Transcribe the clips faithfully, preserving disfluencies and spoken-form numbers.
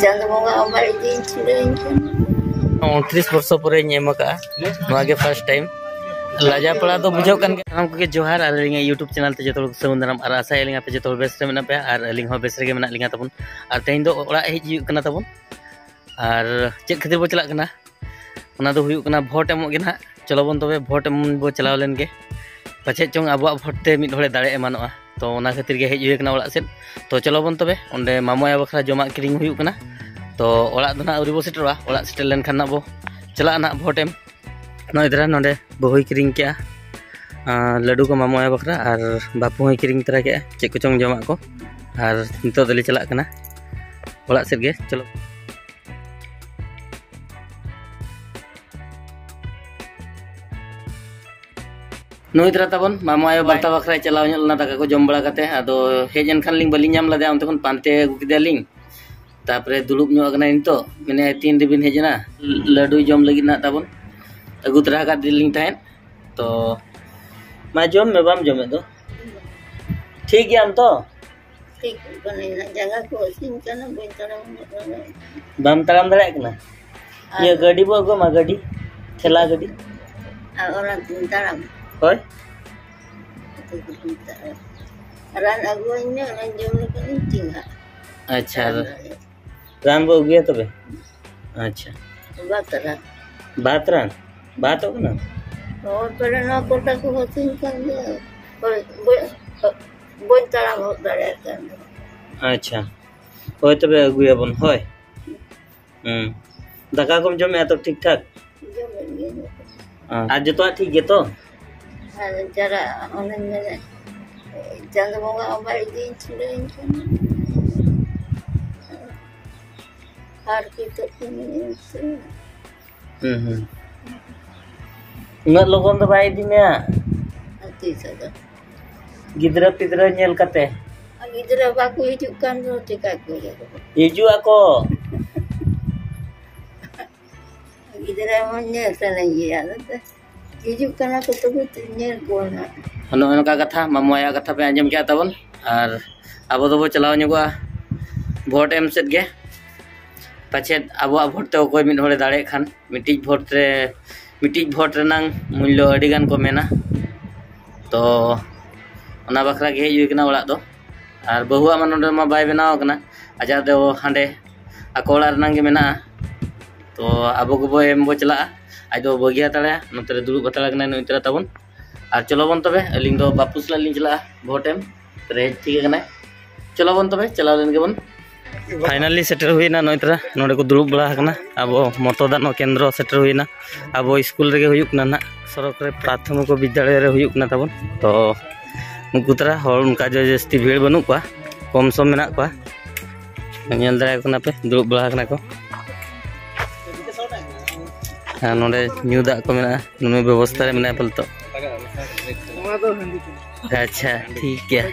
उनतीस वर्ष पर एम फर्स्ट टाइम लाजा पड़ा तो बुझे हम को जोहार यूट्यूब चैनल ते जो समुदाराम और आशा पे जो बेस में पे और अली बेस रे मेना लिंगा तबन और तेज दो ओड़ा हेज कना तबन और चेक खातिर बो चला ओना दो हुयु कना भोट एमो गे ना चलो बन तबे भोट एम बो चलाव लेन गे पाचे चोंग अब भोट ते मिड होड़े दाड़े एमानोआ तो ओना खातिर गे हेज हुय कना ओड़ा सेन तो चलो बन तबे ओंडे मामोया बखरा जमा किरिंग हुयु कना तो ओड़ा दो ना उरी बो सेटरवा ओड़ा सेटर लेन खान ना बो चला ना भोट एम नोदरा नोडे बहुई किरिंग के लड्डू को मामोया बखरा और बापू हई किरिंग तरा के चेक को चोंग जमा को और नितो दले चला कना ओड़ा सेट गे चलो नई तरह तबन मामा आयो बार्ता बखरा चलाव ना दाका को जम बड़ा करते आदो हेजन खान लिंग बलिंग नाम लदे उनते पानते अगु किदा लिंग तापरे दुलुब नो अगना नितो मेने तीन रिबिन हेजना लड्डू जम लगी ना तबन अगु तरह का दिलिंग ताहेन तो मा जम में बाम जमे दो ठीक है हम तो ठीक बने जगह को सिन कना बन तरम बाम तरम दरे कना ये गाड़ी बो गो मा गाड़ी ठेला गाड़ी आ ओला तीन तरम होय रान अगु ने रान जम ने तिंगा अच्छा रान बो गया तबे अच्छा बातरा बातरान बात हो ना और पर ना कोटा को होसिन कर दे और बो तरम हो दरे कर अच्छा होय तबे अगुया बन होय हम दाका को जमे तो ठीक ठाक आज तो ठीक है तो जरा उन्हें चंद बोगा हमारी दिन छुड़े हर की तो हम्म हम्म उन्हें लोगों तो भाई दिन या तीस हजार गिद्रा पिद्रा नेल कते गिद्रा बाकु हिजु कान रो टिका को हिजु ako गिद्रा मन नेल सनंगी यार हिजु कना को तो नेल कोना हनो अनका कथा मामोया कथा पे आंजम क्या तबन और अब तो वो चलाव नुआ भोट एम सेट गे पाचे अब भोट ते कोई मिड होड़े दाड़े खान मिटिज भोट रे मिटिज भोट रेनांग मूल्य अडी गान को मेना तो ओना बखरा गे हेज हुई ओड़ा दो और बहुआ मा नोडे मा बाय बनाव कना आजा दो हांडे आको ओड़ा रेनांग गे मेना तो अब को बो एम बो चला आज दो बगिया ताड़े नोतरे दुड़ुब बताड़ा कना नई तरह तबन और चलो बन तबे अलिंग दो बापुसला लिंग चला भोट एम तो ठीक है चलो बन तबे चला लेन गे बन फाइनली सेटर हुईना नई तरह नोडे को दुड़ुब बड़ा हकना अब मतदान केंद्र सेटर हुईना अब स्कूल रे हुयुक ना ना सरकारी प्राथमिक विद्यालय रे हुयुक ना तबन तो उनको तरह हर उनका जो जस्ती भीड़ बनू को कम सम मेना को नेल दाड़ा कना पे दुड़ुब बड़ा हकना को नोडे न्यू दा को मेना नुनु व्यवस्था रे मेना पल तो अच्छा ठीक है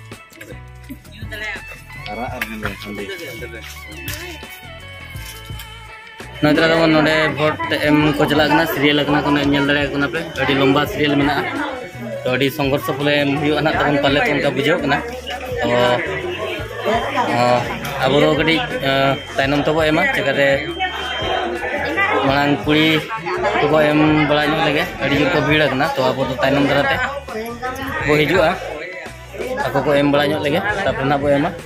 नोदरा दो नोडे भोट एम को चला सीरियल को नेल दाड़ा कना पे अडी लंबा सीरियल मेना तो अडी संघर्ष फले एम हुयो ना तबन पाले तो उनका बुझाव कना तो अब दो गडी तायनम तबो एमा चेकाते मांग कुड़ी तो एम बड़ा लगे अड़ी जोर को भीड़ कना तो अब तो तायनम दराते वो हिजुआ ako को एम बड़ा लगे तापर ना बो एमा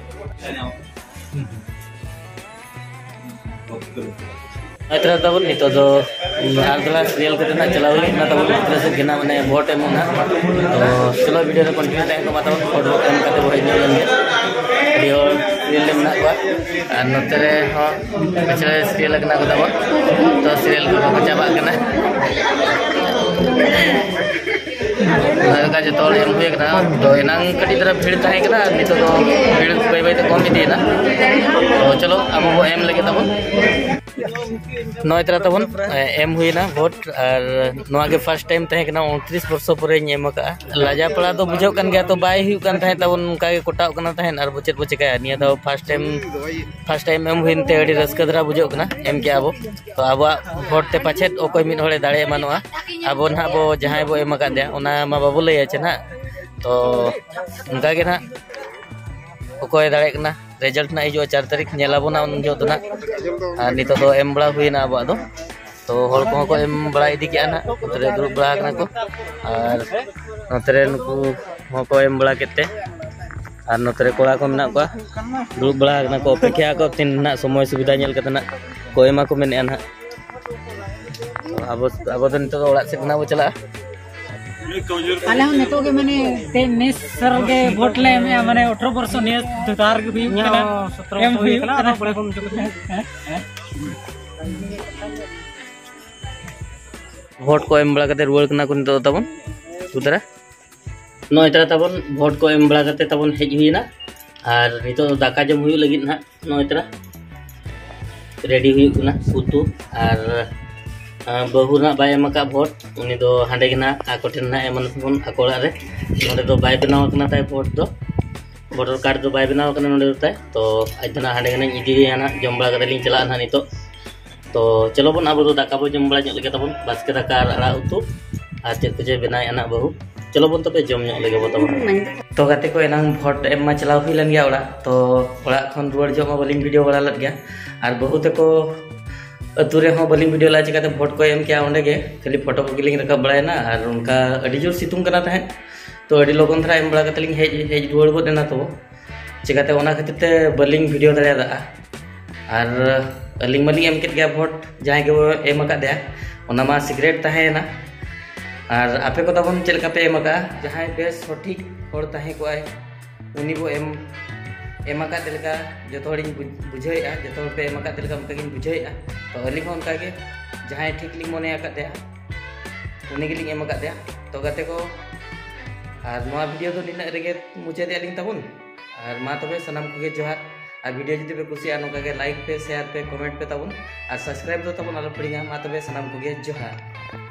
अतरा तब नितो दो आरदला सीरियल कते ना चलाव ना तब उतरे से गेना माने वोट एम ना तो चलो वीडियो रे कंटिन्यू टाइम को माता वोट एम कते बो हिजो लेंगे वीडियो सीरियल में ना को और नतरे हो पिछले सीरियल कना को तब तो सीरियल को चाबा कना का जो तोड़ एम हुए कना तो एनांग कटी तरह भीड़ ताहे कना नितो दो भीड़ बाय बाय तो कम इदी ना तो चलो अब वो एम लगे तब नई तरह तबन एम हुईना भोट और नवा के फर्स्ट टाइम तहे कना उनतीस वर्ष पर एम का लाजा पड़ा तो बुझो कन गया तो बाय हुई कन तहे तबन उनका के कोटाव कना तहेन और बचेत बो चिकाया निया तो फर्स्ट टाइम फर्स्ट टाइम एम हुईनते अडी रस्का धरा बुझो कना एम के अब तो अब भोट ते पाछे ओकोय मिड होड़े दाड़े मानोआ अब ना बो जहां बो एम का दे ओना मा बाबू लय आछे ना तो उनका के ना ओकोय दाड़े कना रिजल्ट ना हिजुआ चार तारीख नेलाबोना उन जो तो ना और नितो तो एम बड़ा हुई ना अब दो तो हर को को एम बड़ा इदी के ना उतरे दुरुब बड़ा कना को और नतरे नुकु को एम बड़ा केते और नतरे कोड़ा को मेना को दुरुब बड़ा कना को अपेक्षा को तीन ना समय सुविधा नेल कते ना को एमा को मेने ना अब अब तो नितो तो ओड़ा से ना वो चला आले हम नेतो के माने ते नेस सर के वोट ले में माने अठारह वर्ष नेस दुतार के भी कना एम हुई कना बड़े कम वोट को एम बड़ा करते रुआल कना को नितो तबन सुदरा नय तरा तबन वोट को एम बड़ा करते तबन हेज हुईना और नितो दाका जम हुई लगी ना नय तरा रेडी हुई कना उतु और बहु ना बाय एम का वोट उनी दो हांडे गना आको ठेन ना एमन फोन आकोड़ा रे नोडे दो बाय बनाव कना ताय वोट दो वोटर कार्ड दो बाय बनाव कना नोडे ताय तो आज ना हांडे गना इदी ना जम बड़ा करते लिंग चला ना नितो तो चलो बन अब दाका बो जम बड़ा लगे तबन बास्के दाका आड़ा उतु आज चेक कुछ बनाय ना बहु चलो बन तबे जम लगे बो तबन तो गाते को एनांग वोट एम मा चलाव हुई लन गया ओड़ा तो ओड़ा खन रुआर जम बलिंग वीडियो बड़ा लग गया और बहु ते को अतुरे हो बलिंग वीडियो ला चिकाते वोट को एम क्या ओंडे गे खाली फोटो को गिलिंग रखा बड़ायना और उनका अड़ी जोर सितुंग कना तहे तो अड़ी लोगन थरा एम बड़ा कतलिंग हेज हेज रुआर गो देना तो चिकाते ओना खातिर ते बलिंग वीडियो दड़े दा और अलिंग मलिंग एम केट गया वोट जहां के एम का दे ओना मा सिगरेट तहे ना और आपे को तबन चलका पे एम का जहां बेस सठिक होड़ तहे को आय उनी बो एम एम का दिलका जो थोड़ी बुझेया जो थोड़ पे एम का दिलका उनका गिन बुझेया तो अलिंग उनका के जहां ठीक लिंग मोने का दे उनी गिलिंग एम का दे तो गाते को और नोआ वीडियो तो निना रेगे मुझे दे अलिंग तबन और मा तबे सनाम को गे जोहार और वीडियो जुदी पे कुसिया नोका के लाइक पे शेयर पे कमेंट पे तबन और सब्सक्राइब दो तबन आलो पड़िया मा तबे सनाम को गे जोहार।